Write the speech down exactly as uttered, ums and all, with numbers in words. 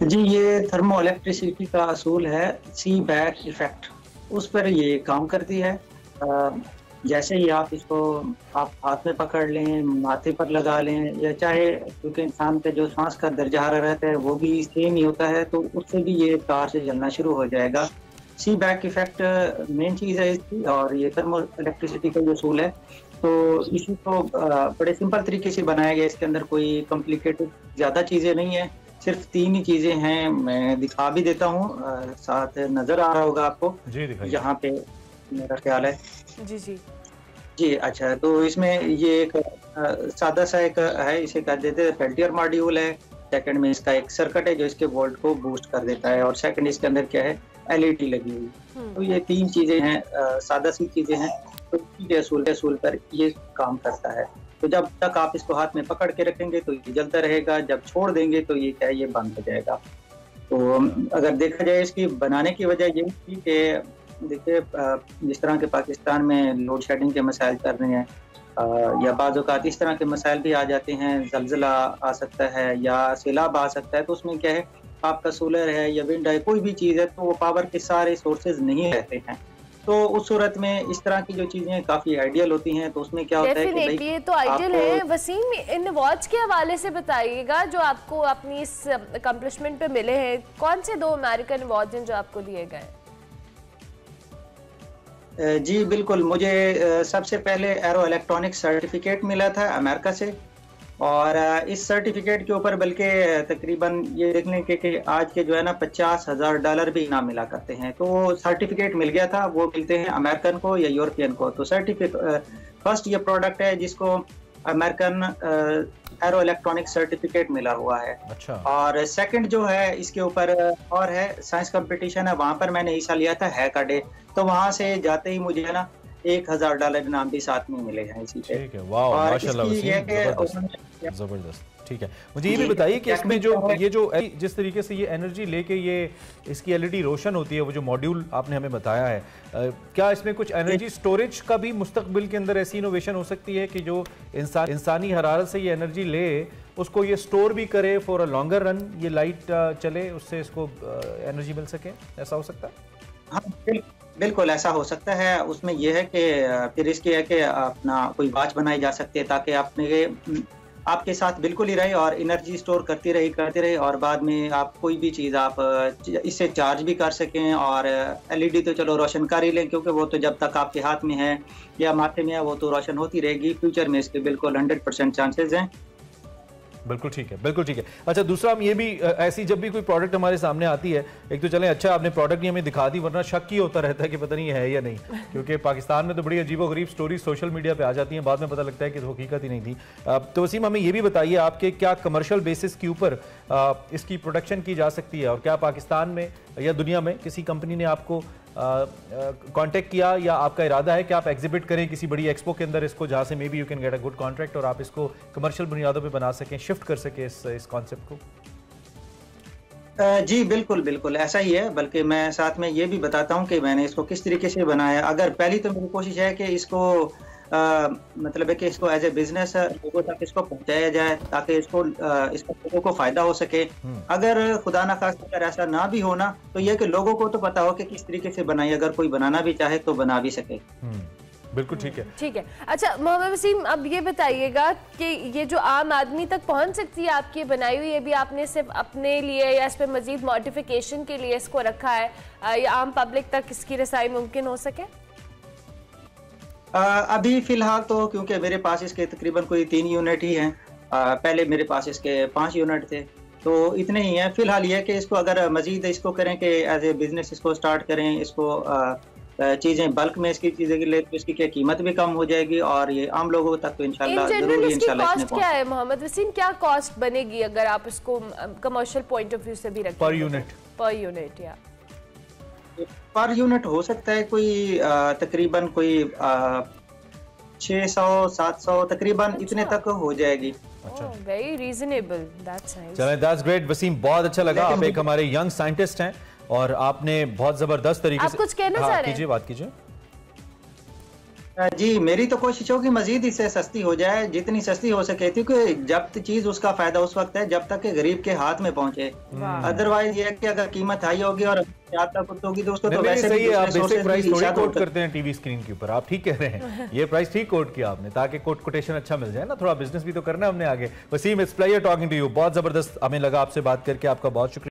जी, ये thermo electricity का असूल है सी बैक इफेक्ट, उस पर ये काम करती है। अ, जैसे ही आप इसको आप हाथ में पकड़ लें, माथे पर लगा लें या चाहे क्योंकि इंसान का जो सांस का दर्जा हरारत है वो भी सेम ही होता है, तो उससे भी ये तार से जलना शुरू हो जाएगा। सी बैक इफेक्ट मेन चीज़ है इसकी और ये थर्मो इलेक्ट्रिसिटी का जो असूल है, तो इसी को अ, बड़े सिंपल तरीके से बनाया गया है। इसके अंदर कोई कॉम्प्लिकेटेड ज़्यादा चीज़ें नहीं है। सिर्फ तीन ही चीज़ें हैं, मैं दिखा भी देता हूँ, अ, साथ नज़र आ रहा होगा आपको, जी, दिखाइए। यहाँ पे मेरा ख्याल है। जी, जी। जी, अच्छा, तो इसमें ये एक अ, सादा-सा एक है, इसे कह देते हैं पेल्टियर मॉड्यूल है। सेकंड में इसका एक सर्किट है जो इसके वोल्ट को बूस्ट कर देता है और सेकंड इसके अंदर क्या है, एलईडी लगी हुई। तो हुँ। ये तीन चीज़ें हैं, अ, सादा-सी चीज़ें हैं, तो इसी असूल पे असूल पर ये काम करता है। तो जब तक आप इसको हाथ में पकड़ के रखेंगे तो ये जलता रहेगा, जब छोड़ देंगे तो ये क्या है, ये बंद हो जाएगा। तो अम, अगर देखा जाए इसकी बनाने की वजह ये थी कि देखिए, अ, जिस तरह के पाकिस्तान में लोड शेडिंग के मसाइल चल रहे हैं, अ, या बाज़ औक़ात इस तरह के मसाइल भी आ जाते हैं, ज़लज़ला आ सकता है या सैलाब आ सकता है, तो उसमें क्या है, आपका सोलर है या विंड है, कोई भी चीज़ है, तो वो पावर के सारे सोर्सेज़ नहीं रहते हैं। तो उस सूरत में इस तरह की जो चीज़ें काफ़ी आइडियल होती हैं, तो उसमें क्या होता है कि भई डेफिनेटली ये तो आइडियल आपको है। वसीम, इन अवार्ड्स के हवाले से बताइएगा जो आपको अपनी इस अकम्पलिशमेंट पे मिले हैं। कौन से दो अमेरिकन अवार्ड्स हैं जो आपको दिए गए? अ, जी बिल्कुल, मुझे अ, सबसे पहले एरो इलेक्ट्रॉनिक्स सर्टिफिकेट मिला था अमेरिका से और अ, इस सर्टिफिकेट के ऊपर बल्कि तकरीबन ये देख लें कि, कि आज के जो है ना पचास हज़ार डॉलर भी इनाम मिला करते हैं। तो वो सर्टिफिकेट मिल गया था, वो मिलते हैं अमेरिकन को या यूरोपियन को। तो सर्टिफिक अ, फर्स्ट ये प्रोडक्ट है जिसको American uh, aero electronic certificate मिला हुआ है। अच्छा। और सेकंड जो है इसके ऊपर और है साइंस कंपटीशन है, वहाँ पर मैंने हिस्सा लिया था हैकाडे, तो वहाँ से जाते ही मुझे है ना एक हज़ार डॉलर इनाम भी साथ में मिले हैं इसी पे। ठीक है, वाओ! और माशाल्लाह इसकी ये है वसीम, कि ज़बरदस्त, उन्होंने ज़बरदस्त। ठीक है, मुझे ये भी जी, बताइए कि इसमें जो टेक्निक है। ये जो ए जिस तरीके से ये एनर्जी लेके ये इसकी एलईडी रोशन होती है, वो जो मॉड्यूल आपने हमें बताया है, अ, क्या इसमें कुछ एनर्जी स्टोरेज का भी मुस्तकबिल के अंदर ऐसी इनोवेशन हो सकती है कि जो इंसान इंसानी हरारत से ये एनर्जी ले, उसको ये स्टोर भी करे फॉर अ लॉन्गर रन, ये लाइट चले, उससे इसको एनर्जी मिल सके, ऐसा हो सकता है? हाँ, बिल बिल्कुल ऐसा हो सकता है। उसमें ये है कि अ, फिर इसकी है कि अपना कोई वॉच बनाई जा सकती है ताकि आपने उम, आपके साथ बिल्कुल ही रहे और एनर्जी स्टोर करती रही करती रही और बाद में आप कोई भी चीज़ आप च इससे चार्ज भी कर सकें। और एलईडी तो चलो रोशन कर ही लें, क्योंकि वो तो जब तक आपके हाथ में है या माथे में है वो तो रोशन होती रहेगी। फ्यूचर में इसके बिल्कुल हंड्रेड परसेंट चांसेज़ हैं। बिल्कुल ठीक है, बिल्कुल ठीक है। अच्छा, दूसरा हम ये भी ऐसी जब भी कोई प्रोडक्ट हमारे सामने आती है, एक तो चलें अच्छा आपने प्रोडक्ट ही हमें दिखा दी, वरना शक ही होता रहता है कि पता नहीं है या नहीं, क्योंकि पाकिस्तान में तो बड़ी अजीबो-गरीब स्टोरी सोशल मीडिया पे आ जाती हैं, बाद में पता लगता है कि हकीकत ही नहीं थी। तो वसीम, हमें ये भी बताइए आपके क्या कमर्शियल बेसिस के ऊपर इसकी प्रोडक्शन की जा सकती है और क्या पाकिस्तान में या दुनिया में किसी कंपनी ने आपको कांटेक्ट किया या आपका इरादा है कि आप एग्जिबिट करें किसी बड़ी एक्सपो के अंदर इसको, जहां से maybe you can get a good contract और आप इसको कमर्शियल बुनियादों पे बना सकें, शिफ्ट कर सकें इस इस कॉन्सेप्ट को? जी बिल्कुल, बिल्कुल ऐसा ही है। बल्कि मैं साथ में ये भी बताता हूँ कि मैंने इसको किस तरीके से बनाया। अगर पहली तो मेरी कोशिश है कि इसको अ, मतलब है कि इसको एज़ ए बिज़नेस लोगों तक इसको पहुँचाया जाए ताकि इसको अ, इसका लोगों को फ़ायदा हो सके। अगर खुदा ना ख़ास्ता अगर ऐसा ना भी हो ना, तो ये है कि लोगों को तो पता हो कि किस तरीके से बनाई, अगर कोई बनाना भी चाहे तो बना भी सके। बिल्कुल ठीक है। ठीक है। अच्छा मोहम्मद वसीम, अब ये बताइएगा कि ये जो आम आदमी तक पहुंच सकती है आपकी बनाई हुई, ये भी आपने सिर्फ अपने लिए या इस पर मजीद मॉडिफिकेशन के लिए इसको रखा है, या आम पब्लिक तक इसकी रसाई मुमकिन हो सके? आ, अभी फिलहाल तो क्योंकि मेरे पास इसके तकरीबन कोई तीन यूनिट ही हैं, पहले मेरे पास इसके पाँच यूनिट थे, तो इतने ही हैं। फिलहाल ये है कि इसको अगर मजीद इसको करें कि एज ए बिजनेस इसको स्टार्ट करें, इसको चीज़ें बल्क में इसकी चीज़ें के लिए, तो इसकी क्या कीमत भी कम हो जाएगी और ये आम लोगों तक तो इंशाल्लाह जरूर ही इंशाल्लाह इसमें क्या है मोहम्मद वसीम, क्या कॉस्ट बनेगी अगर आप इसको कमर्शियल पॉइंट ऑफ व्यू से भी रखें? पर यूनिट पर यूनिट या पर यूनिट हो सकता है कोई तकरीबन कोई छह सौ सात सौ तकरीबन इतने तक हो जाएगी। अच्छा, वेरी रीजनेबल, दैट्स नाइस। चलें, दैट्स ग्रेट वसीम, बहुत अच्छा लगा। आप एक हमारे यंग साइंटिस्ट हैं और आपने बहुत जबरदस्त तरीके से आप कुछ कहना चाह रहे हैं? कीजिए, बात कीजिए। जी मेरी तो कोशिश होगी मजीद इससे सस्ती हो जाए, जितनी सस्ती हो सके, क्योंकि जब चीज उसका फायदा उस वक्त है जब तक कि गरीब के हाथ में पहुंचे। अदरवाइज ये है कि अगर कीमत हाई होगी और तक होगी तो उसको तो वैसे सही भी है। आप बेसिक प्राइस थोड़ी कोट कर... करते हैं टीवी स्क्रीन के ऊपर, आप ठीक कह रहे हैं। ये प्राइस ठीक कोट किया आपने ताकि कोट कोटेशन अच्छा मिल जाए ना, थोड़ा बिजनेस भी तो करना है हमने आगे। Waseem, it's pleasure talking to you. बहुत जबरदस्त हमें लगा आपसे बात करके, आपका बहुत शुक्रिया।